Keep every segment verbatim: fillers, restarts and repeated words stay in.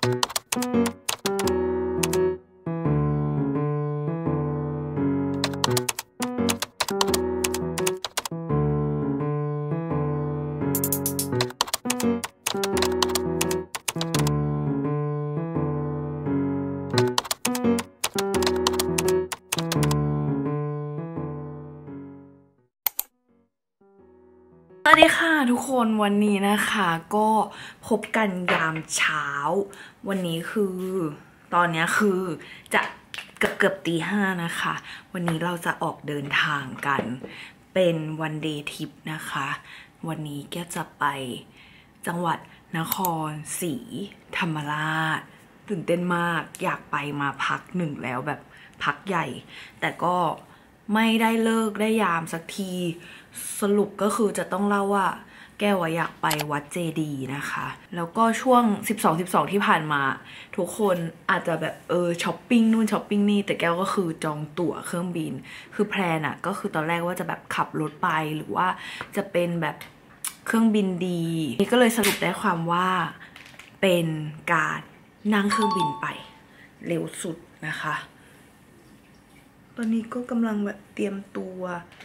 สวัสดีค่ะทุกคนวันนี้นะคะก็พบกันยามเช้าวันนี้คือตอนนี้คือจะเกือบเกือบตีห้านะคะวันนี้เราจะออกเดินทางกันเป็นวันเดย์ทริปนะคะวันนี้แกจะไปจังหวัดนครศรีธรรมราชตื่นเต้นมากอยากไปมาพักหนึ่งแล้วแบบพักใหญ่แต่ก็ไม่ได้เลิกได้ยามสักทีสรุปก็คือจะต้องเล่าว่าแก้วอยากไปวัดเจดีย์นะคะแล้วก็ช่วงสิบสอง สิบสองที่ผ่านมาทุกคนอาจจะแบบเออช้อปปิ้งนู่นช้อปปิ้งนี่แต่แก้วก็คือจองตั๋วเครื่องบินคือแพลนอะก็คือตอนแรกว่าจะแบบขับรถไปหรือว่าจะเป็นแบบเครื่องบินดีนี่ก็เลยสรุปได้ความว่าเป็นการนั่งเครื่องบินไปเร็วสุดนะคะตอนนี้ก็กำลังแบบเตรียมตัว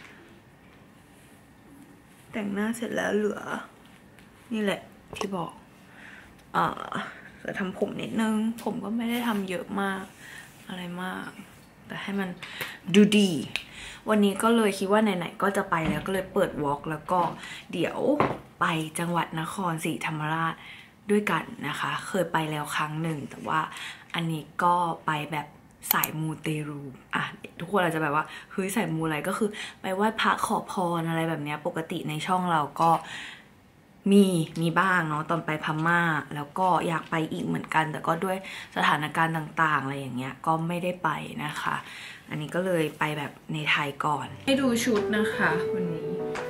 แต่งหน้าเสร็จแล้วเหลือนี่แหละที่บอกเอ่อจะทำผมนิดนึงผมก็ไม่ได้ทำเยอะมากอะไรมากแต่ให้มันดูดีวันนี้ก็เลยคิดว่าไหนๆก็จะไปแล้วก็เลยเปิดวอล์กแล้วก็เดี๋ยวไปจังหวัดนครศรีธรรมราชด้วยกันนะคะเคยไปแล้วครั้งหนึ่งแต่ว่าอันนี้ก็ไปแบบสายมูเตรูอ่ะทุกคนอาจจะแบบว่าเฮ้ยสายมูอะไรก็คือไปไหว้พระขอพรอะไรแบบนี้ปกติในช่องเราก็มีมีบ้างเนาะตอนไปพม่าแล้วก็อยากไปอีกเหมือนกันแต่ก็ด้วยสถานการณ์ต่างๆอะไรอย่างเงี้ยก็ไม่ได้ไปนะคะอันนี้ก็เลยไปแบบในไทยก่อนให้ดูชุดนะคะวันนี้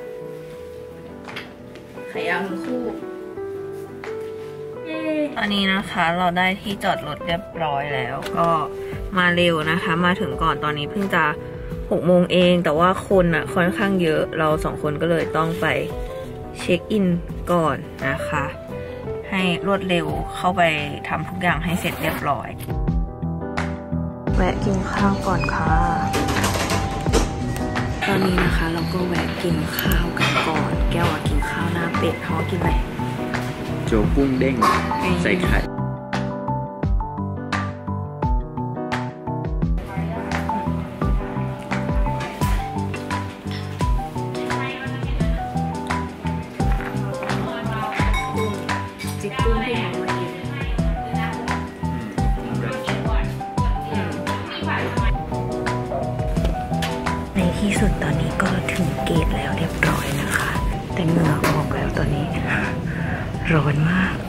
ขายาวทั้งคู่ตอนนี้นะคะเราได้ที่จอดรถเรียบร้อยแล้วก็มาเร็วนะคะมาถึงก่อนตอนนี้เพิ่งจะหกโมงเองแต่ว่าคนอ่ะค่อนข้างเยอะเราสองคนก็เลยต้องไปเช็คอินก่อนนะคะให้รวดเร็วเข้าไปทำทุกอย่างให้เสร็จเรียบร้อยแวะกินข้าวก่อนค่ะตอนนี้นะคะเราก็แวะกินข้าวกันก่อนแก้วกินข้าวหน้าเป็ดเขากินอะไรโจ๊กกุ้งเด้งใส่ไข่จิกกุ้งที่เขามากินในที่สุดตอนนี้ก็ถึงเกตแล้วเรียบร้อยนะคะแต่เหงื่อออกแล้วตอนนี้ร้อนมาก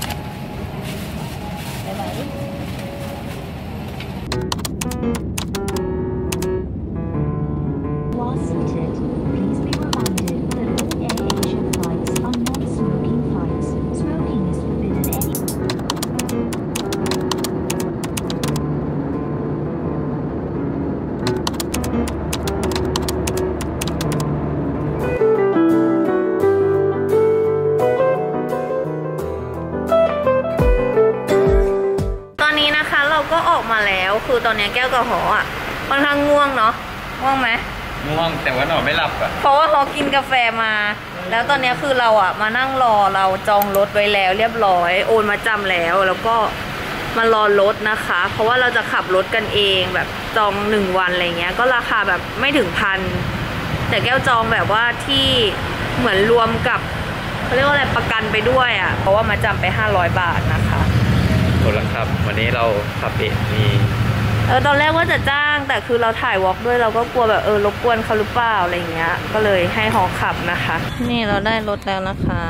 ก็ออกมาแล้วคือตอนนี้แก้วกับหออ่ะค่อนข้างง่วงเนาะง่วงไหมง่วงแต่ว่านอนไม่หลับอ่ะเพราะว่าหอกินกาแฟมาแล้วตอนนี้คือเราอ่ะมานั่งรอเราจองรถไว้แล้วเรียบร้อยโอนมาจำแล้วแล้วก็มารอรถนะคะเพราะว่าเราจะขับรถกันเองแบบจองหนึ่งวันอะไรเงี้ยก็ราคาแบบไม่ถึงพันแต่แก้วจองแบบว่าที่เหมือนรวมกับเขาเรียกว่าอะไรประกันไปด้วยอ่ะเพราะว่ามาจำไปห้าร้อยบาทนะคะคนละครับวันนี้เราขับเองมีเออตอนแรกว่าจะจ้างแต่คือเราถ่ายวอล์กด้วยเราก็กลัวแบบเออรบกวนเขาหรือเปล่าอะไรเงี้ยก็เลยให้หอขับนะคะนี่เราได้รถแล้วนะคะ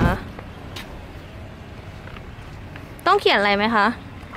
ต้องเขียนอะไรไหมคะ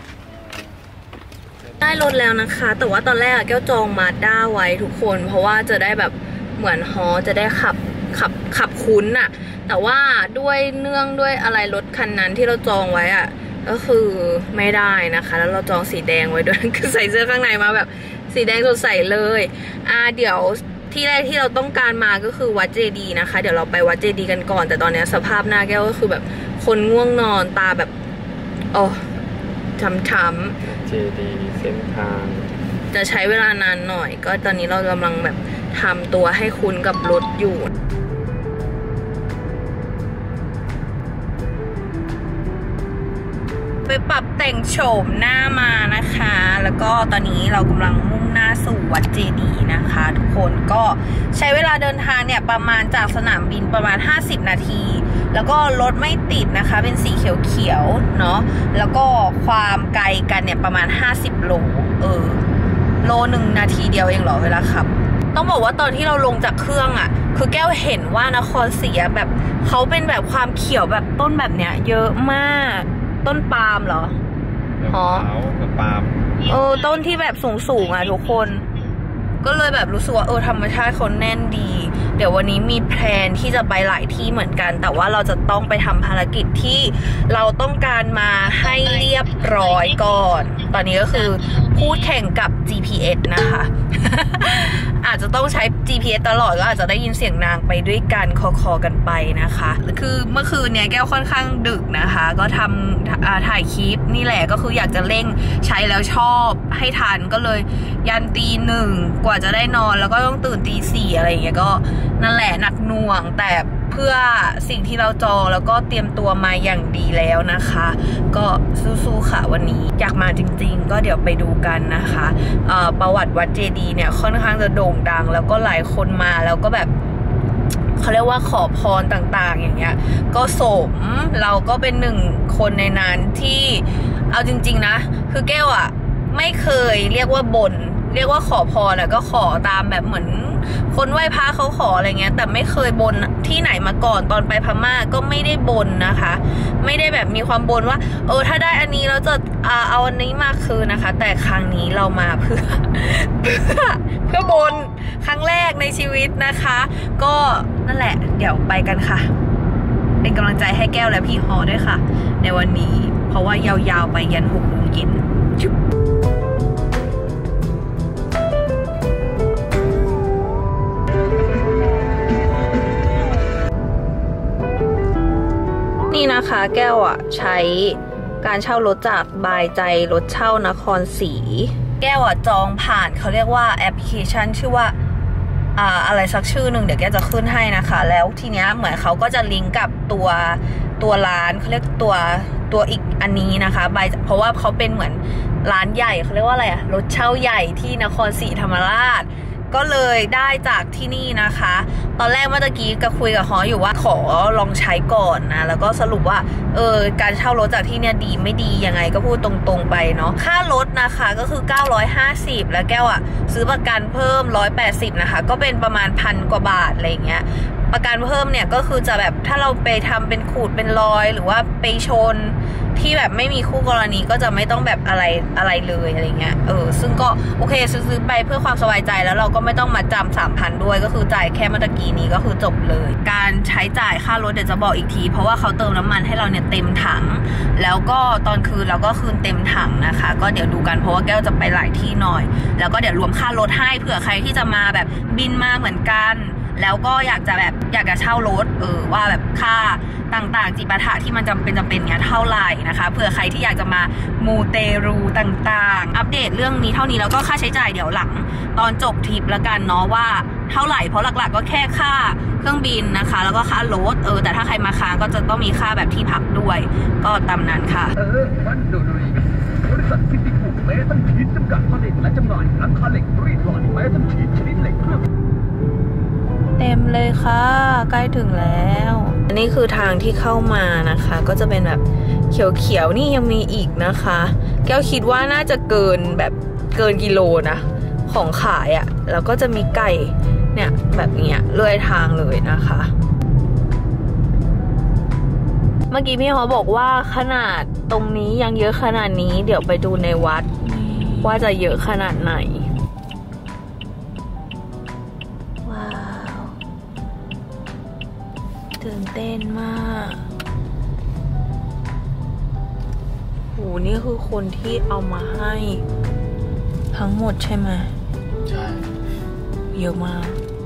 ได้รถแล้วนะคะแต่ว่าตอนแรกแก้วจองมาด้าไว้ทุกคนเพราะว่าจะได้แบบเหมือนฮอจะได้ขับขับขับคุ้นอะแต่ว่าด้วยเนื่องด้วยอะไรรถคันนั้นที่เราจองไว้อะก็คือไม่ได้นะคะแล้วเราจองสีแดงไว้ด้วยคือใส่เสื้อข้างในมาแบบสีแดงสดใสเลยอ่าเดี๋ยวที่แรกที่เราต้องการมาก็คือวัดเจดีย์นะคะเดี๋ยวเราไปวัดเจดีย์กันก่อนแต่ตอนนี้สภาพหน้าแก้วก็คือแบบคนง่วงนอนตาแบบโอ้ช้ำๆเจดีเส้นทางจะใช้เวลานานหน่อยก็ตอนนี้เรากำลังแบบทำตัวให้คุ้นกับรถอยู่ไปปรับแต่งโฉมหน้ามานะคะแล้วก็ตอนนี้เรากำลังมุ่งหน้าสู่วัดเจดีย์นะคะทุกคนก็ใช้เวลาเดินทางเนี่ยประมาณจากสนามบินประมาณห้าสิบนาทีแล้วก็รถไม่ติดนะคะเป็นสีเขียวๆเนาะแล้วก็ความไกลกันเนี่ยประมาณห้าสิบโลเออโลหนึ่งนาทีเดียวเองเหรอเวลาขับต้องบอกว่าตอนที่เราลงจากเครื่องอ่ะคือแก้วเห็นว่านครศรีแบบเขาเป็นแบบความเขียวแบบต้นแบบเนี้ยเยอะมากต้นปาล์มเหรออ๋อปาล์มเออต้นที่แบบสูงๆอ่ะทุกคนก็เลยแบบรู้สึกว่าเออธรรมชาติเขาแน่นดีเดี๋ยววันนี้มีแพลนที่จะไปหลายที่เหมือนกันแต่ว่าเราจะต้องไปทำภารกิจที่เราต้องการมาให้เรียบร้อยก่อนตอนนี้ก็คือพูดแข่งกับ จี พี เอส นะคะ อาจจะต้องใช้ จี พี เอส ตลอดก็อาจจะได้ยินเสียงนางไปด้วยกันคอๆกันไปนะคะคือเมื่อคืนเนี้ยแก้วค่อนข้างดึกนะคะก็ทำถ่ายคลิปนี่แหละก็คืออยากจะเร่งใช้แล้วชอบให้ทันก็เลยยันตีหนึ่งกว่าจะได้นอนแล้วก็ต้องตื่นตีสี่อะไรอย่างเงี้ยก็นั่นแหละหนักหน่วงแต่เพื่อสิ่งที่เราจองแล้วก็เตรียมตัวมาอย่างดีแล้วนะคะก็สู้ๆค่ะวันนี้อยากมาจริงๆก็เดี๋ยวไปดูกันนะคะประวัติวัดเจดีย์เนี่ยค่อนข้างจะโด่งดังแล้วก็หลายคนมาแล้วก็แบบเขาเรียกว่าขอพรต่างๆอย่างเงี้ยก็สมเราก็เป็นหนึ่งคนในนั้นที่เอาจริงๆนะคือแก้วอะไม่เคยเรียกว่าบนเรียกว่าขอพรแล้วก็ขอตามแบบเหมือนคนไหว้พระเขาขออะไรเงี้ยแต่ไม่เคยบนที่ไหนมาก่อนตอนไปพม่าก็ไม่ได้บนนะคะไม่ได้แบบมีความบนว่าเออถ้าได้อันนี้เราจะเอาอันนี้มาคืนนะคะแต่ครั้งนี้เรามาเพื่อเพื่อเพื่อบนครั้งแรกในชีวิตนะคะก็นั่นแหละเดี๋ยวไปกันค่ะเป็นกำลังใจให้แก้วและพี่ฮอด้วยค่ะในวันนี้เพราะว่ายาวๆไปยันหกโมงเย็นนี่นะคะแก้วอ่ะใช้การเช่ารถจากบายใจรถเช่านครศรีแก้วอ่ะจองผ่านเขาเรียกว่าแอปพลิเคชันชื่อว่าอ่าอะไรสักชื่อหนึ่งเดี๋ยวแก้วจะขึ้นให้นะคะแล้วทีเนี้ยเหมือนเขาก็จะลิงก์กับตัวตัวร้านเขาเรียกตัวตัวอีกอันนี้นะคะบายเพราะว่าเขาเป็นเหมือนร้านใหญ่เขาเรียกว่าอะไรอะรถเช่าใหญ่ที่นครศรีธรรมราชก็เลยได้จากที่นี่นะคะตอนแรกเมื่อกี้ก็คุยกับฮออยู่ว่าขอลองใช้ก่อนนะแล้วก็สรุปว่าเออการเช่ารถจากที่เนี่ยดีไม่ดียังไงก็พูดตรงๆไปเนาะค่ารถนะคะก็คือเก้าร้อยห้าสิบแล้วแก้วอะซื้อประกันเพิ่มหนึ่งร้อยแปดสิบนะคะก็เป็นประมาณพันกว่าบาทอะไรเงี้ยประกันเพิ่มเนี่ยก็คือจะแบบถ้าเราไปทำเป็นขูดเป็นรอยหรือว่าไปชนที่แบบไม่มีคู่กรณีก็จะไม่ต้องแบบอะไรอะไรเลยอะไรเงี้ยเออซึ่งก็โอเคซื้อไปเพื่อความสบายใจแล้วเราก็ไม่ต้องมาจำสามพันด้วยก็คือจ่ายแค่เมื่อกี้นี้ก็คือจบเลยการใช้จ่ายค่ารถเดี๋ยวจะบอกอีกทีเพราะว่าเขาเติมน้ำมันให้เราเนี่ยเต็มถังแล้วก็ตอนคืนเราก็คืนเต็มถังนะคะก็เดี๋ยวดูกันเพราะว่าแก้วจะไปหลายที่หน่อยแล้วก็เดี๋ยวรวมค่ารถให้เผื่อใครที่จะมาแบบบินมาเหมือนกันแล้วก็อยากจะแบบอยากจะเช่ารถเออว่าแบบค่าต่างๆจิปาถะที่มันจำเป็นจำเป็นเนี้ยเท่าไหร่นะคะเผื่อใครที่อยากจะมามูเตรูต่างๆอัปเดตเรื่องนี้เท่านี้แล้วก็ค่าใช้จ่ายเดี๋ยวหลังตอนจบทริปแล้วกันเนาะว่าเท่าไหร่เพราะหลักๆก็แค่ค่าเครื่องบินนะคะแล้วก็ค่ารถเออแต่ถ้าใครมาค้างก็จะต้องมีค่าแบบที่พักด้วยก็ตามนั้นค่ะเออวันดูดูบริษัทซิตี้ฟูเมทัลชีทจำกัดผลิตและจำหน่ายหลังคาเหล็กรีดหล่อเมทัลชีทชนิดเหล็กเครื่องเต็มเลยค่ะใกล้ถึงแล้วอันนี้คือทางที่เข้ามานะคะก็จะเป็นแบบเขียวๆนี่ยังมีอีกนะคะแก้วคิดว่าน่าจะเกินแบบเกินกิโลนะของขายอะ่ะแล้วก็จะมีไก่เนี่ยแบบเนี้ยเลื่อยทางเลยนะคะเมื่อกี้พี่เขาบอกว่าขนาดตรงนี้ยังเยอะขนาดนี้เดี๋ยวไปดูในวัดว่าจะเยอะขนาดไหนตื่นเต้นมากโหนี่คือคนที่เอามาให้ทั้งหมดใช่ไหมใช่เยอะมาก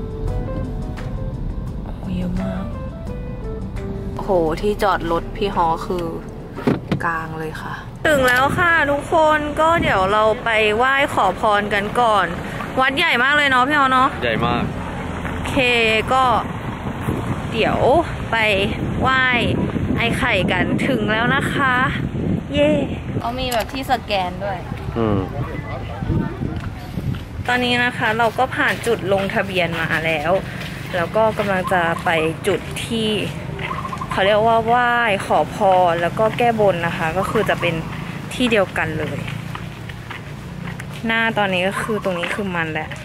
โอ้เยอะมากโหที่จอดรถพี่ฮอคือกลางเลยค่ะถึงแล้วค่ะทุกคนก็เดี๋ยวเราไปไหว้ขอพรกันก่อนวัดใหญ่มากเลยเนาะพี่อ๋อเนาะใหญ่มากโอเคก็เดี๋ยวไปไหว้ไอ้ไข่กันถึงแล้วนะคะเย่เขามีแบบที่สแกนด้วยอืมตอนนี้นะคะเราก็ผ่านจุดลงทะเบียนมาแล้วแล้วก็กำลังจะไปจุดที่เขาเรียกว่าไหว้ขอพรแล้วก็แก้บนนะคะก็คือจะเป็นที่เดียวกันเลยหน้าตอนนี้ก็คือตรงนี้คือมันแหละ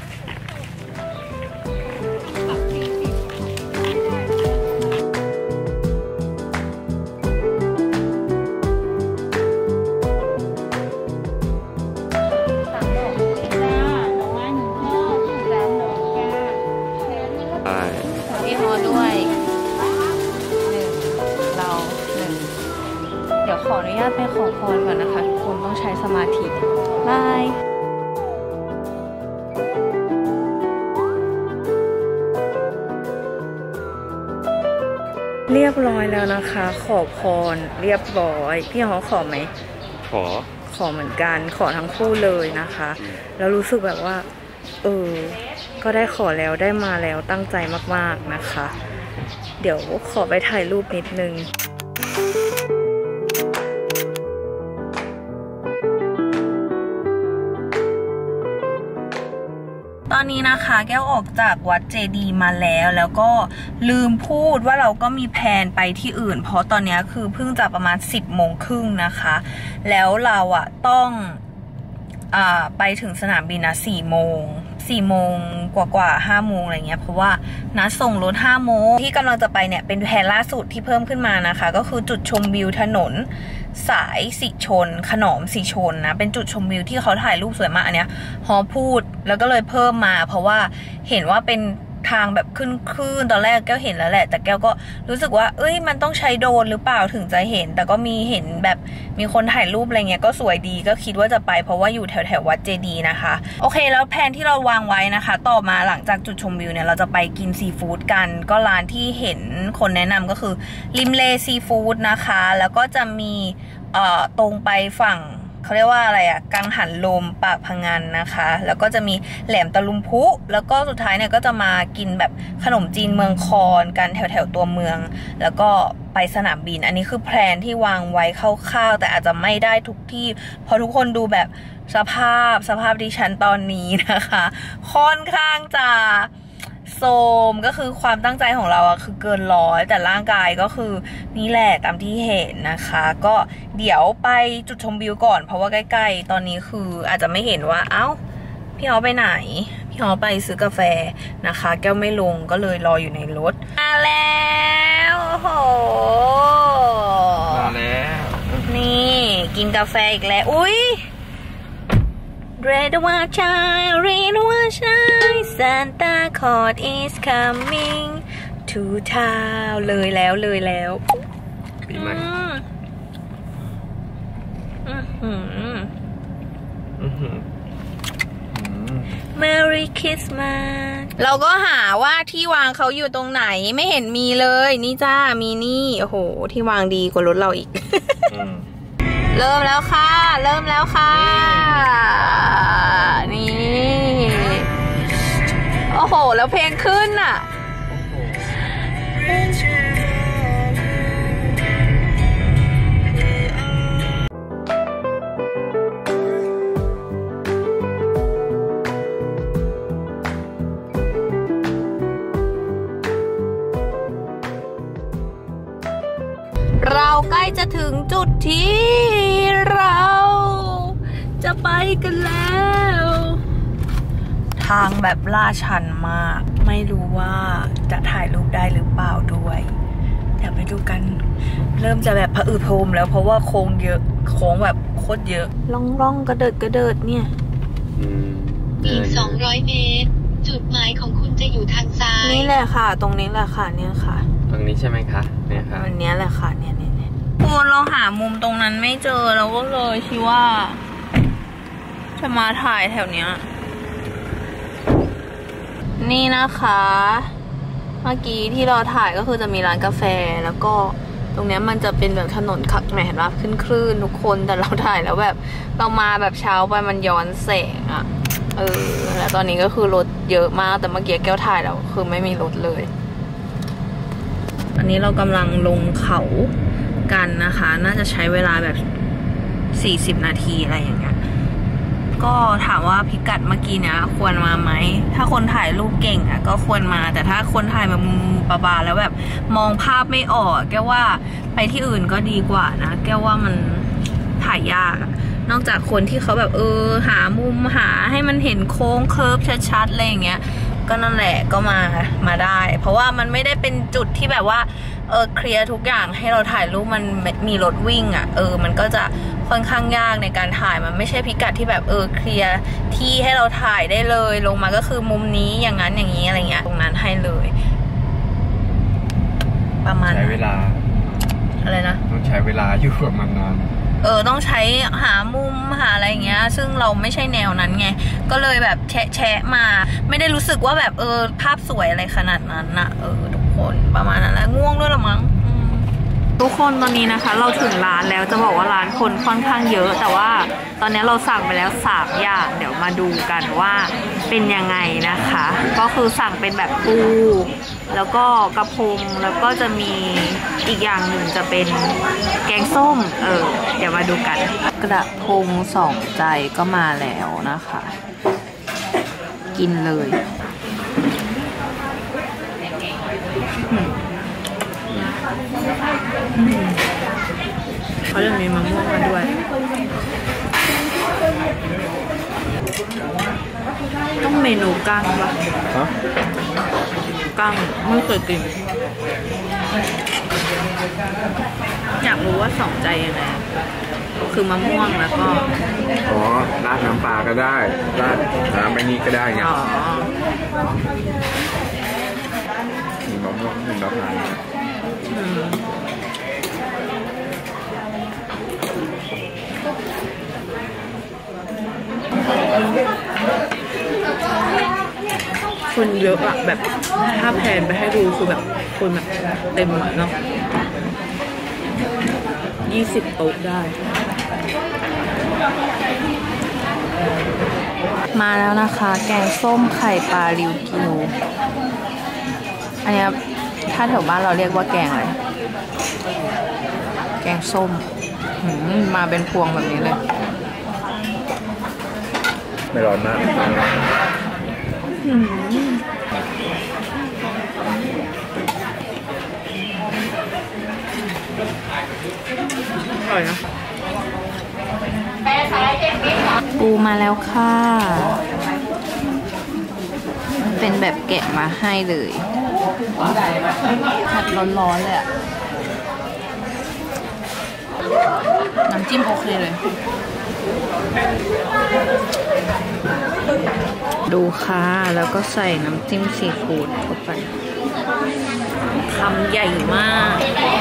พี่ฮอด้วยหนึ่งเราหนึ่งเดี๋ยวขออนุญาตไปขอพรก่อนนะคะทุกคนต้องใช้สมาธิบายเรียบร้อยแล้วนะคะขอพรเรียบร้อยพี่ฮอขอไหมขอขอเหมือนกันขอทั้งคู่เลยนะคะแล้วรู้สึกแบบว่าเออก็ได้ขอแล้วได้มาแล้วตั้งใจมากๆนะคะเดี๋ยวขอไปถ่ายรูปนิดนึงตอนนี้นะคะแก้วออกจากวัดเจดีย์มาแล้วแล้วก็ลืมพูดว่าเราก็มีแพลนไปที่อื่นเพราะตอนนี้คือเพิ่งจะประมาณสิบโมงครึ่งนะคะแล้วเราอะต้องอ่าไปถึงสนามบินนะสี่โมงสี่โมงกว่ากว่าห้าโมงอะไรเงี้ยเพราะว่านัดส่งรถห้าโมงที่กำลังจะไปเนี่ยเป็นแพลนล่าสุดที่เพิ่มขึ้นมานะคะก็คือจุดชมวิวถนนสายสิชนขนอมสิชนนะเป็นจุดชมวิวที่เขาถ่ายรูปสวยมากอันเนี้ยฮอพูดแล้วก็เลยเพิ่มมาเพราะว่าเห็นว่าเป็นทางแบบขึ้นคลื่นตอนแรกแก้วเห็นแล้วแหละแต่แก้วก็รู้สึกว่าเอ้ยมันต้องใช้โดรนหรือเปล่าถึงจะเห็นแต่ก็มีเห็นแบบมีคนถ่ายรูปอะไรเงี้ยก็สวยดีก็คิดว่าจะไปเพราะว่าอยู่แถวแถววัดเจดีย์นะคะโอเคแล้วแผนที่เราวางไว้นะคะต่อมาหลังจากจุดชมวิวเนี่ยเราจะไปกินซีฟู้ดกันก็ร้านที่เห็นคนแนะนำก็คือริมเลซีฟู้ดนะคะแล้วก็จะมีเอ่อตรงไปฝั่งเขาเรียกว่าอะไรอะกังหันลมปากพะงันนะคะแล้วก็จะมีแหลมตะลุมพุแล้วก็สุดท้ายเนี่ยก็จะมากินแบบขนมจีนเมืองคอนกันแถวแถวตัวเมืองแล้วก็ไปสนามบินอันนี้คือแพลนที่วางไว้คร่าวๆแต่อาจจะไม่ได้ทุกที่เพราะทุกคนดูแบบสภาพสภาพดิฉันตอนนี้นะคะค่อนข้างจะโซมก็คือความตั้งใจของเราอะคือเกินร้อยแต่ร่างกายก็คือนี่แหละตามที่เห็นนะคะก็เดี๋ยวไปจุดชมวิวก่อนเพราะว่าใกล้ๆตอนนี้คืออาจจะไม่เห็นว่าเอ้าพี่ฮอไปไหนพี่ฮอไปซื้อกาแฟนะคะแก้วไม่ลงก็เลยรออยู่ในรถมาแล้วโอ้โหมาแล้วนี่กินกาแฟอีกแล้วอุ้ยRed one child, red one child, Santa Claus is coming to town เลยแล้วเลยแล้วปีใหม่ Merry Christmas เราก็หาว่าที่วางเขาอยู่ตรงไหนไม่เห็นมีเลยนี่จ้ามีนี่โอ้โหที่วางดีกว่ารถเราอีก เริ่มแล้วค่ะเริ่มแล้วค่ะนี่โอ้โหแล้วเพลงขึ้นอ่ะเราใกล้จะถึงจุดที่เราจะไปกันแล้วทางแบบลาดชันมากไม่รู้ว่าจะถ่ายรูปได้หรือเปล่าด้วยเดี๋ยวไปดูกันเริ่มจะแบบผะอืดผะอมแล้วเพราะว่าโค้งเยอะโค้งแบบโคตรเยอะล่องล่องกระเดิดกระเดิดเนี่ยอีกสองร้อยเมตรจุดหมายของคุณจะอยู่ทางซ้ายนี่แหละค่ะตรงนี้แหละค่ะเนี่ยค่ะตรงนี้ใช่ไหมคะเนี่ยค่ะอันนี้แหละค่ะเนี่ยเนี่ยเนี่ยคนเราหามุมตรงนั้นไม่เจอเราก็เลยคิดว่าจะมาถ่ายแถวเนี้ยนี่นะคะเมื่อกี้ที่เราถ่ายก็คือจะมีร้านกาแฟแล้วก็ตรงเนี้ยมันจะเป็นแบบถนนขับแหมเห็นว่าขึ้นคลื่นทุกคนแต่เราถ่ายแล้วแบบเรามาแบบเช้าไปมันย้อนแสงอะเออแล้วตอนนี้ก็คือรถเยอะมากแต่เมื่อกี้แก้วถ่ายแล้วคือไม่มีรถเลยอันนี้เรากำลังลงเขากันนะคะน่าจะใช้เวลาแบบสี่สิบนาทีอะไรอย่างเงี้ยก็ถามว่าพิกัดเมื่อกี้เนี้ยควรมาไหมถ้าคนถ่ายรูปเก่งอ่ะก็ควรมาแต่ถ้าคนถ่ายแบบงูปลาบาแล้วแบบมองภาพไม่ออกแก้วว่าไปที่อื่นก็ดีกว่านะแก้วว่ามันถ่ายยากนอกจากคนที่เขาแบบเออหามุมหาให้มันเห็นโค้งเคิร์ฟชัดๆอะไรอย่างเงี้ยก็นั่นแหละก็มามาได้เพราะว่ามันไม่ได้เป็นจุดที่แบบว่าเออเคลียร์ทุกอย่างให้เราถ่ายรูปมันมีรถวิ่งอ่ะเออมันก็จะค่อนข้างยากในการถ่ายมันไม่ใช่พิกัดที่แบบเออเคลียร์ที่ให้เราถ่ายได้เลยลงมาก็คือมุมนี้อย่างนั้นอย่างนี้อะไรเงี้ยตรงนั้นให้เลยประมาณใช้เวลาอะไรนะต้องใช้เวลาอยู่กับมันนานเออต้องใช้หามุมหาอะไรอย่างเงี้ยซึ่งเราไม่ใช่แนวนั้นไงก็เลยแบบแชะแชะมาไม่ได้รู้สึกว่าแบบเออภาพสวยอะไรขนาดนั้นนะเออทุกคนประมาณนั้นแหละง่วงด้วยหรอมั้งทุกคนตอนนี้นะคะเราถึงร้านแล้วจะบอกว่าร้านคนค่อนข้างเยอะแต่ว่าตอนนี้เราสั่งไปแล้วสามอย่างเดี๋ยวมาดูกันว่าเป็นยังไงนะคะก็คือสั่งเป็นแบบปูแล้วก็กระพงแล้วก็จะมีอีกอย่างหนึ่งจะเป็นแกงส้มเออเดี๋ยวมาดูกันกระพงสองใจก็มาแล้วนะคะกินเลยเขาจะมีมะม่วงมาด้วยต้องเมนูกั้งปะกั้งไม่เคยกินอยากรู้ว่าสองใจยังไงคือมะม่วงแล้วก็อ๋อราดน้ำปลาก็ได้ราดน้ำไอ้นี่ก็ได้ไงอ๋อมีมะม่วงมีมะพร้าวคนเยอะอะแบบถ้าแพนไปให้ดูคือแบบคนแบบเต็มอะเนาะยี่สิบโต๊ะได้มาแล้วนะคะแกงส้มไข่ปลาริวกิวอันนี้ถ้าแถวบ้านเราเรียกว่าแกงอะไรแกงส้มมาเป็นพวงแบบนี้เลยไม่ร้อนมากอร่อยนะปูมาแล้วค่ะเป็นแบบแกะมาให้เลยผัดร้อนๆเลยอะน้ำจิ้มโอเคเลยดูค่ะแล้วก็ใส่น้ำจิ้มซีฟู้ดเข้าไปคำใหญ่มาก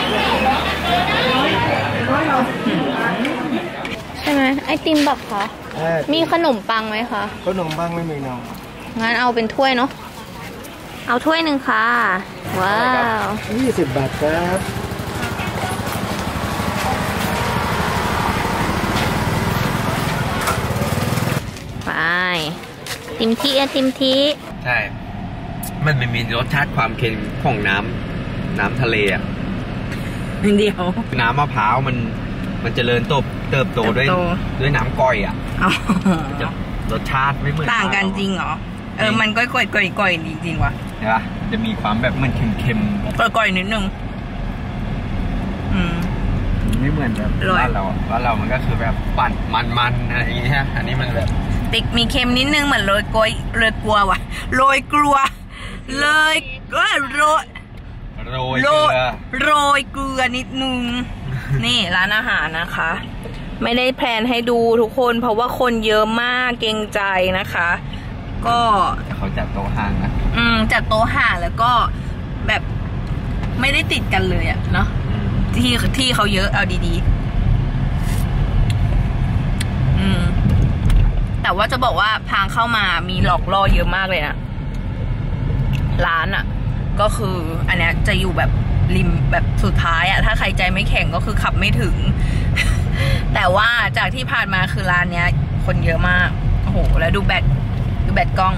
ใช่ไหมไอติมแบบคะมีขนมปังไหมคะขนมปังไม่มีน้องงั้นเอาเป็นถ้วยเนาะเอาถ้วยหนึ่งค่ะว้าวยี่สิบบาทครับไปติมทีอะติมทีใช่มันไม่มีรสชาติความเค็มของน้ำน้ำทะเลอ่ะเดียวน้ำมะพร้าวมันมันเจริญโตเติบโตด้วยด้วยน้ำก้อยอ่ะรสชาติไม่เหมือนต่างกันจริงเหรอเออมันก้อยก้อยก้อยก้อยจริงๆว่ะใช่ปะจะมีความแบบเหมือนเค็มๆก้อยก้อยนิดนึงอืมไม่เหมือนแบบบ้านเราบ้านเรามันก็คือแบบปั่นมันๆอะไรอย่างเงี้ยอันนี้มันแบบติดมีเค็มนิดนึงเหมือนโรยกล้วยโรยกลัวว่ะโรยกลัวเลยก็โรยโรยเกลือโรยเกลือนิดนึงนี่ร้านอาหารนะคะไม่ได้แพลนให้ดูทุกคนเพราะว่าคนเยอะมากเกรงใจนะคะก็เขาจัดโต๊ะห่างนะอืมจัดโต๊ะห่างแล้วก็แบบไม่ได้ติดกันเลยอะเนาะที่ที่เขาเยอะเอาดีๆอืมแต่ว่าจะบอกว่าทางเข้ามามีหลอกล่อเยอะมากเลยนะร้านอะก็คืออันเนี้ยจะอยู่แบบริมแบบสุดท้ายอะถ้าใครใจไม่แข็งก็คือขับไม่ถึง แต่ว่าจากที่ผ่านมาคือร้านเนี้ยคนเยอะมากโอ้โหแล้วดูแบตดูแบตกล้อง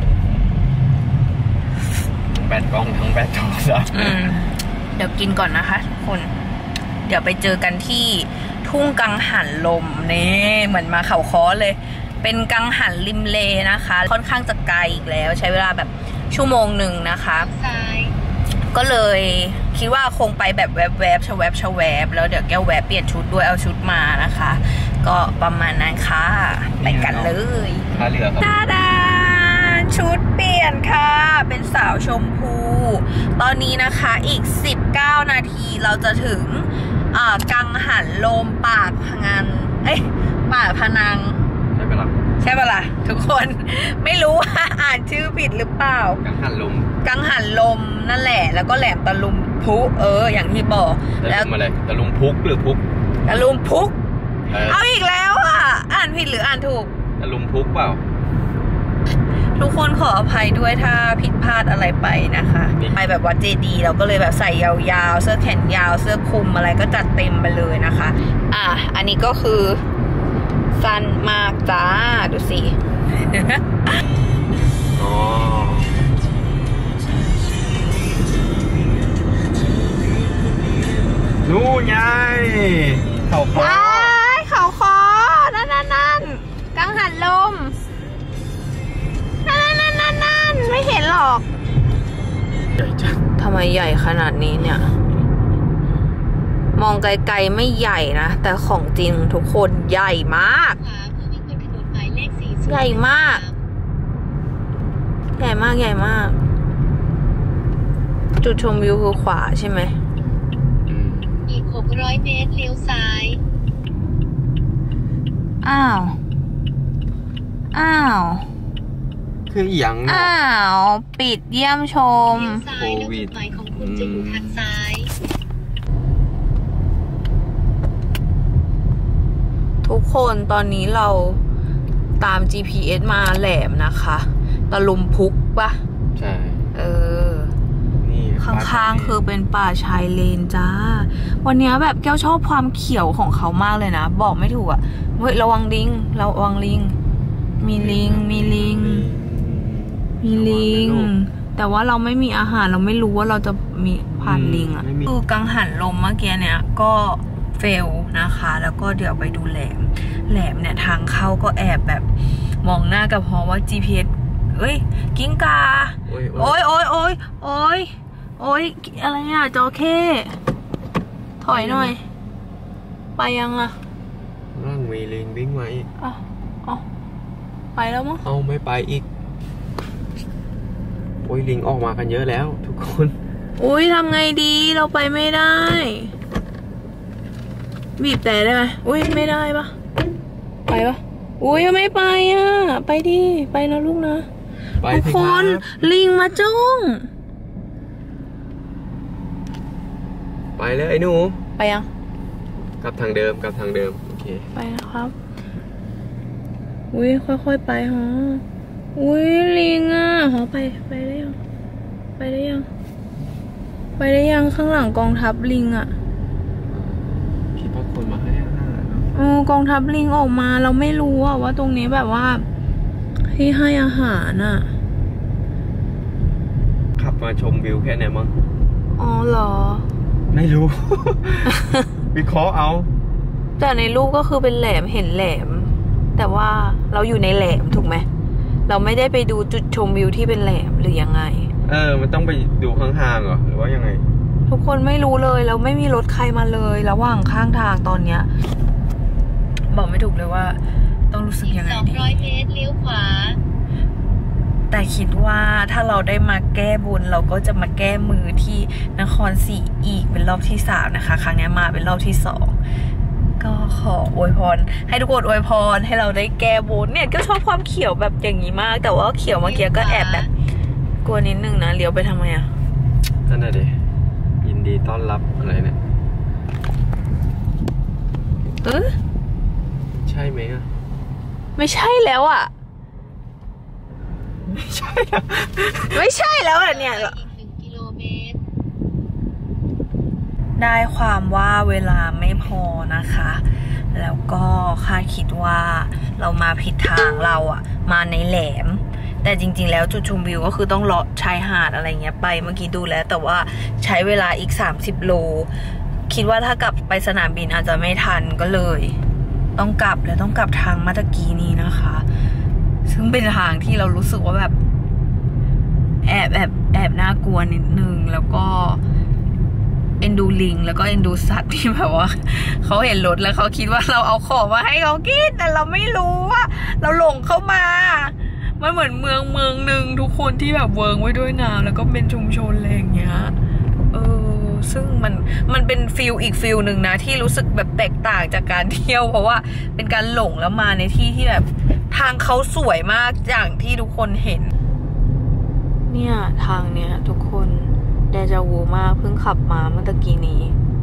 แบตกล้องทั้งแบตโทรศัพท์เดี๋ยวกินก่อนนะคะทุกคนเดี๋ยวไปเจอกันที่ทุ่งกังหันลมนี่เหมือนมาเขาค้อเลยเป็นกังหันริมเลนะคะค่อนข้างจะไกลอีกแล้วใช้เวลาแบบชั่วโมงหนึ่งนะคะก็เลยคิดว่าคงไปแบบแวบแวบชะแวบชะแวบแล้วเดี๋ยวแก้วแวบเปลี่ยนชุดด้วยเอาชุดมานะคะก็ประมาณนั้นค่ะไปกันเลยท่าเรือครับตาดาชุดเปลี่ยนค่ะเป็นสาวชมพูตอนนี้นะคะอีกสิบเก้านาทีเราจะถึงกังหันลมปากพนังเอ้ยปากพนังใช่ปะล่ะใช่ปะล่ะทุกคนไม่รู้ว่าอ่านชื่อผิดหรือเปล่ากังหันลมกังหันลมนั่นแหละแล้วก็แหลมตะลุมพุเอออย่างที่บอกแล้วอะไรตะลุมพุกหรือพุกตะลุมพุกเอาอีกแล้วอ่ะอ่านผิดหรืออ่านถูกตะลุมพุกเปล่าทุกคนขออภัยด้วยถ้าผิดพลาดอะไรไปนะคะไปแบบวัดเจดีเราก็เลยแบบใส่ยาวๆเสื้อแขนยาวเสื้อคลุมอะไรก็จัดเต็มไปเลยนะคะอ่ะอันนี้ก็คือสั้นมากจ้าดูสิอ๋อนู่นไงเขาคอเขาคอนั่นนั่นนั่นกังหันลมนั่นนั่นนั่นนั่นไม่เห็นหรอกใหญ่จังทำไมใหญ่ขนาดนี้เนี่ยมองไกลๆไม่ใหญ่นะแต่ของจริงทุกคนใหญ่มากใหญ่มากใหญ่มากใหญ่มากจุดชมวิวคือขวาใช่ไหมอีกหกร้อยเมตรเลี้ยวซ้ายอ้าวอ้าวคืออย่างอ้าวปิดเยี่ยมชมโควิดหมายของคุณจะอยู่ทางซ้ายทุกคนตอนนี้เราตาม จี พี เอส มาแหลมนะคะตะลุมพุกปะใช่เออนี่ข้างๆคือเป็นป่าชายเลนจ้าวันนี้แบบแก้วชอบความเขียวของเขามากเลยนะบอกไม่ถูกอ่ะเฮ้ยระวังลิงระวังลิงมีลิงมีลิงมีลิงแต่ว่าเราไม่มีอาหารเราไม่รู้ว่าเราจะมีผ่านลิงอ่ะคือกังหันลมเมื่อกี้เนี่ยก็เฟลนะคะแล้วก็เดี๋ยวไปดูแหลมแหลมเนี่ยทางเข้าก็แอบแบบมองหน้ากับเพราะว่า จี พี เอส เอ้ยกิ้งกาโอ้ยโอ้ยโอ้ยโอ้ยโอ้ยอะไรอ่ะจอเข้ถอยหน่อยไปยังล่ะร่างมีลิงวิ่งมาอีกอ๋ออ๋อไปแล้วมั้งเอาไม่ไปอีกโอ้ยลิงออกมากันเยอะแล้วทุกคนอุ้ยทำไงดีเราไปไม่ได้บีบแต่ได้ไหมอุ้ยไม่ได้ปะไปปะอุ้ยไม่ไปอ่ะไปดิไปนะลูกนะทุกคนลิงมาจ้องไปเลยไอ้หนูไปยังกลับทางเดิมกลับทางเดิมโอเคไปนะครับอุ้ยค่อยๆไปฮะอุ้ยลิงอ่ะฮะไปไปได้ยังไปได้ยังไปได้ยังข้างหลังกองทัพลิงอ่ะคิดว่าคนมาให้อาหารเออกองทัพลิงออกมาเราไม่รู้อ่ะว่าตรงนี้แบบว่าที่ให้อาหารอ่ะขับมาชมวิวแค่ไหนมั้งอ๋อเหรอไม่รู้ วิเคราะห์เอาแต่ในรูปก็คือเป็นแหลมเห็นแหลมแต่ว่าเราอยู่ในแหลมถูกไหมเราไม่ได้ไปดูจุดชมวิวที่เป็นแหลมหรือยังไงเออมันต้องไปดูข้างๆเหรอหรือว่ายังไงทุกคนไม่รู้เลยแล้วไม่มีรถใครมาเลยระหว่างข้างทางตอนเนี้ยบอกไม่ถูกเลยว่าต้องรู้สึกยังไงดีสองร้อยเมตรเลี้ยวขวาแต่คิดว่าถ้าเราได้มาแก้บุญเราก็จะมาแก้มือที่นครศรีอีกเป็นรอบที่สามนะคะครั้งนี้มาเป็นรอบที่สองก็ขออวยพรให้ทุกคนอวยพรให้เราได้แก้บุญเนี่ยก็ชอบความเขียวแบบอย่างนี้มากแต่ว่าเขียวเมื่อกี้ก็แอบแบบกลัวนิดนึงนะเลี้ยวไปทำไมอ่ะนั่นน่ะดิยินดีต้อนรับอะไรเนี่ยเออใช่ไหมอ่ะไม่ใช่แล้วอ่ะไม่ใช่ไม่ใช่แล้วอ่ะเนี่ยอีกหนึ่งกิโลเมตรได้ความว่าเวลาไม่พอนะคะแล้วก็คาดคิดว่าเรามาผิดทางเราอะมาในแหลมแต่จริงๆแล้วจุดชมวิวก็คือต้องเลาะชายหาดอะไรเงี้ยไปเมื่อกี้ดูแล้วแต่ว่าใช้เวลาอีกสามสิบโลคิดว่าถ้ากลับไปสนามบินอาจจะไม่ทันก็เลยต้องกลับและต้องกลับทางเมื่อกี้นี้นะคะซึ่งเป็นทางที่เรารู้สึกว่าแบบแอบแอบแอบน่ากลัวนิดนึงแล้วก็เอ็นดูลิงแล้วก็เอ็นดูสัตว์ที่แบบว่าเขาเห็นรถแล้วเขาคิดว่าเราเอาของมาให้เขากินแต่เราไม่รู้ว่าเราหลงเข้ามามันเหมือนเมืองเมืองหนึ่งทุกคนที่แบบเวิร์กไว้ด้วยน้ำแล้วก็เป็นชุมชนอะไรอย่างเงี้ยเออซึ่งมันมันเป็นฟิลอีกฟิลหนึ่งนะที่รู้สึกแบบแตกต่างจากการเที่ยวเพราะว่าเป็นการหลงแล้วมาในที่ที่แบบทางเขาสวยมากอย่างที่ทุกคนเห็นเนี่ยทางเนี้ยทุกคนเดจาวูมากเพิ่งขับมาเมื่อตะกี้นี้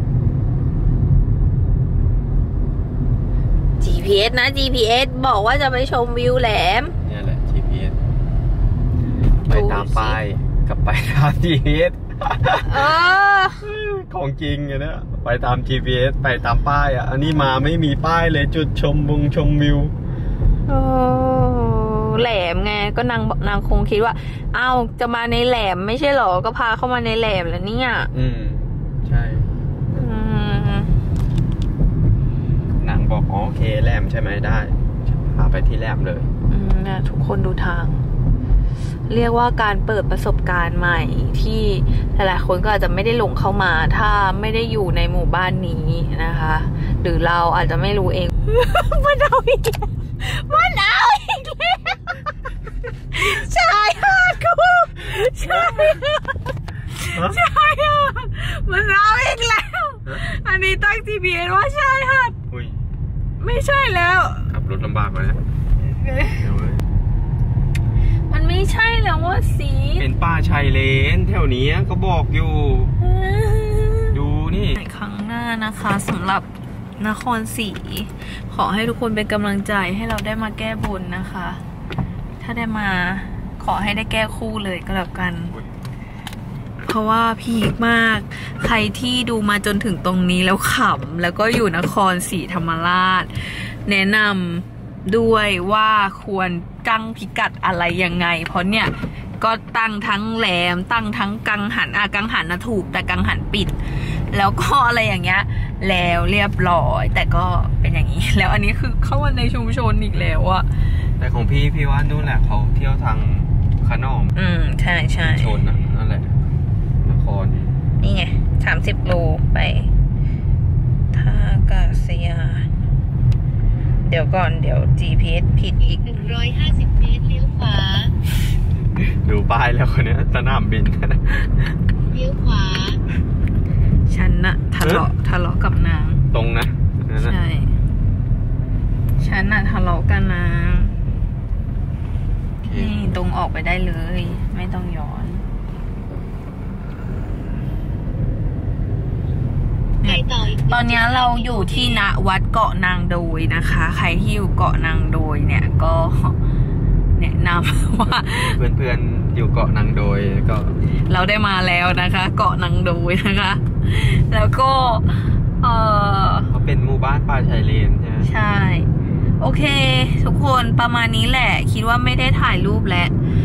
จี พี เอส นะ จี พี เอส บอกว่าจะไปชมวิวแหลมเนี่ยแหละ จี พี เอส ไปตามป้ายกับไปตาม จี พี เอสเออของจริงไงเนี่ยไปตาม จี พี เอส ไปตามป้ายอ่ะอันนี้มาไม่มีป้ายเลยจุดชมบุงชมวิวโอ้แหลมไงก็นางนางคงคิดว่าอ้าวจะมาในแหลมไม่ใช่หรอก็พาเข้ามาในแหลมแล้วเนี่ยอืมใช่อืมนางบอกอ๋อโอเคแหลมใช่ไหมได้พาไปที่แหลมเลยอืมนะทุกคนดูทางเรียกว่าการเปิดประสบการณ์ใหม่ที่หลายๆคนก็อาจจะไม่ได้หลงเข้ามาถ้าไม่ได้อยู่ในหมู่บ้านนี้นะคะหรือเราอาจจะไม่รู้เองมันเอาอีกมันเอาอีกแล้วชายหาดกูชายชายหาดมันเอาอีกแล้วอันนี้ตั้ง จี พี เอส ว่าชายหาดไม่ใช่แล้วขับรถลำบากเลยมันไม่ใช่แล้วว่าสีเป็นป้าชายเลนแถวนี้ก็บอกอยู่ดูนี่ครั้งหน้านะคะสำหรับนครศรีขอให้ทุกคนเป็นกำลังใจให้เราได้มาแก้บนนะคะถ้าได้มาขอให้ได้แก้คู่เลยก็แล้วกันเพราะว่าพีคมากใครที่ดูมาจนถึงตรงนี้แล้วขำแล้วก็อยู่นครศรีธรรมราชแนะนำด้วยว่าควรตั้งพิกัดอะไรยังไงเพราะเนี่ยก็ตั้งทั้งแหลมตั้งทั้งกังหันอ่ะกังหันนะถูกแต่กังหันปิดแล้วก็อะไรอย่างเงี้ยแล้วเรียบร้อยแต่ก็เป็นอย่างนี้แล้วอันนี้คือเข้ามาในชุมชนอีกแล้วอะแต่ของพี่พี่ว่านู่นแหละเขาเที่ยวทางขนอมอืมใช่ใช่ชนอ่ะนั่นแหละนครนี่ไงสามสิบโลไปท่าอากาศยานเดี๋ยวก่อนเดี๋ยว จี พี เอส ผิดอีกหนึ่งร้อยห้าสิบเมตรเลี้ยวขวาดูป้ายแล้วคนนี้สนามบินเลี้ยวขวาฉันน่ะทะเลาะทะเลาะกับนางตรงนะใช่ฉันน่ะทะเลาะกันนางนี่ตรงออกไปได้เลยไม่ต้องย้อนตอนนี้เราอยู่ที่ณวัดเกาะนางโดยนะคะใครที่อยู่เกาะนางโดยเนี่ยก็แนะนำว่าเพื่อนๆอยู่เกาะนางโดยก็เราได้มาแล้วนะคะเกาะนางโดยนะคะแล้วก็เออเขาเป็นหมู่บ้านป่าชายเลนใช่ไหมใช่โอเคทุกคนประมาณนี้แหละคิดว่าไม่ได้ถ่ายรูปแล้ว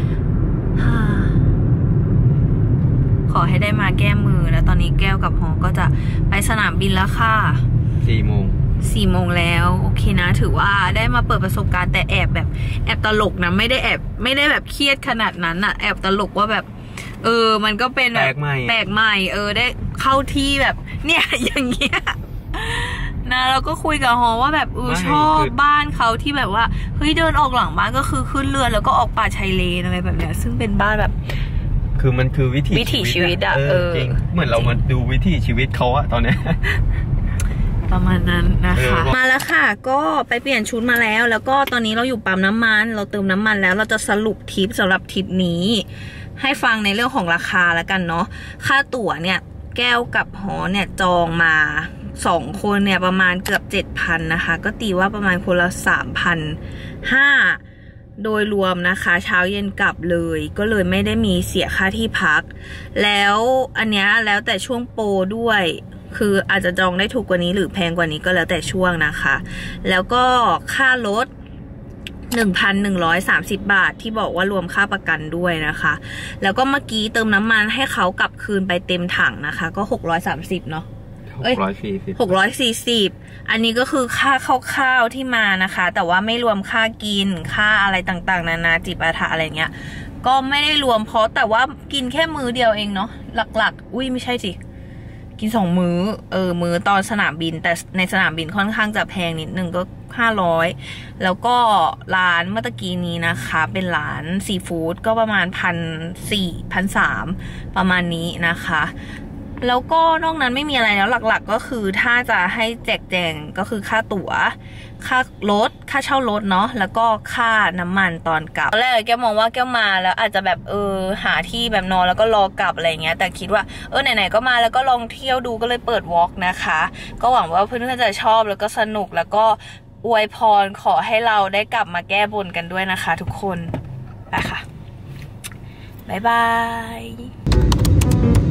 ขอให้ได้มาแก้มือแล้วตอนนี้แก้วกับหอก็จะไปสนามบินแล้วค่ะสี่โมงสี่โมงแล้วโอเคนะถือว่าได้มาเปิดประสบการณ์แต่แอบแบบแอบตลกนะไม่ได้แอบไม่ได้แบบเครียดขนาดนั้นอะแอบตลกว่าแบบเออมันก็เป็นแบบแปลกใหม่แปลกใหม่เออได้เข้าที่แบบเนี่ยอย่างเงี้ยนะเราก็คุยกับฮอว่าแบบเออชอบบ้านเขาที่แบบว่าเฮ้ยเดินออกหลังบ้านก็คือขึ้นเรือแล้วก็ออกป่าชายเลนอะไรแบบเนี้ยซึ่งเป็นบ้านแบบคือมันคือวิถีวิถีชีวิตอะเออจริงเหมือนเรามาดูวิถีชีวิตเขาอะตอนนี้ประมาณนั้นนะคะมาแล้วค่ะก็ไปเปลี่ยนชุดมาแล้วแล้วก็ตอนนี้เราอยู่ปั๊มน้ำมันเราเติมน้ำมันแล้วเราจะสรุปทริปสำหรับทริปนี้ให้ฟังในเรื่องของราคาแล้วกันเนาะค่าตั๋วเนี่ยแก้วกับหอเนี่ยจองมาสองคนเนี่ยประมาณเกือบเจ็ดพันนะคะก็ตีว่าประมาณคนละสามพันห้าโดยรวมนะคะเช้าเย็นกลับเลยก็เลยไม่ได้มีเสียค่าที่พักแล้วอันเนี้ยแล้วแต่ช่วงโปรด้วยคืออาจจะจองได้ถูกกว่านี้หรือแพงกว่านี้ก็แล้วแต่ช่วงนะคะแล้วก็ค่ารถ หนึ่งพันหนึ่งร้อยสามสิบ บาทที่บอกว่ารวมค่าประกันด้วยนะคะแล้วก็เมื่อกี้เติมน้ำมันให้เขากลับคืนไปเต็มถังนะคะก็หกร้อยสามสิบเนาะหกร้อยสี่สิบหกร้อยสี่สิบอันนี้ก็คือค่าคร่าวๆที่มานะคะแต่ว่าไม่รวมค่ากินค่าอะไรต่างๆนานาจิปาถะอะไรเงี้ยก็ไม่ได้รวมเพราะแต่ว่ากินแค่มื้อเดียวเองเนาะหลักๆอุ้ยไม่ใช่สิกินสองมื้อเออมื้อตอนสนามบินแต่ในสนามบินค่อนข้างจะแพงนิดนึงก็ห้าร้อยแล้วก็ร้านเมื่อกี้นี้นะคะเป็นร้านซีฟู้ดก็ประมาณพันสี่พันสามประมาณนี้นะคะแล้วก็นอกนั้นไม่มีอะไรแล้วหลักๆก็คือถ้าจะให้แจกแจงก็คือค่าตั๋วค่ารถค่าเช่ารถเนาะแล้วก็ค่าน้ำมันตอนกลับตอนแรกแก้วมองว่าแก้วมาแล้วอาจจะแบบเออหาที่แบบนอนแล้วก็รอกลับอะไรเงี้ยแต่คิดว่าเออไหนๆก็มาแล้วก็ลองเที่ยวดูก็เลยเปิดวอล์กนะคะก็หวังว่าเพื่อนๆจะชอบแล้วก็สนุกแล้วก็อวยพรขอให้เราได้กลับมาแก้บนกันด้วยนะคะทุกคนไปค่ะบ๊ายบาย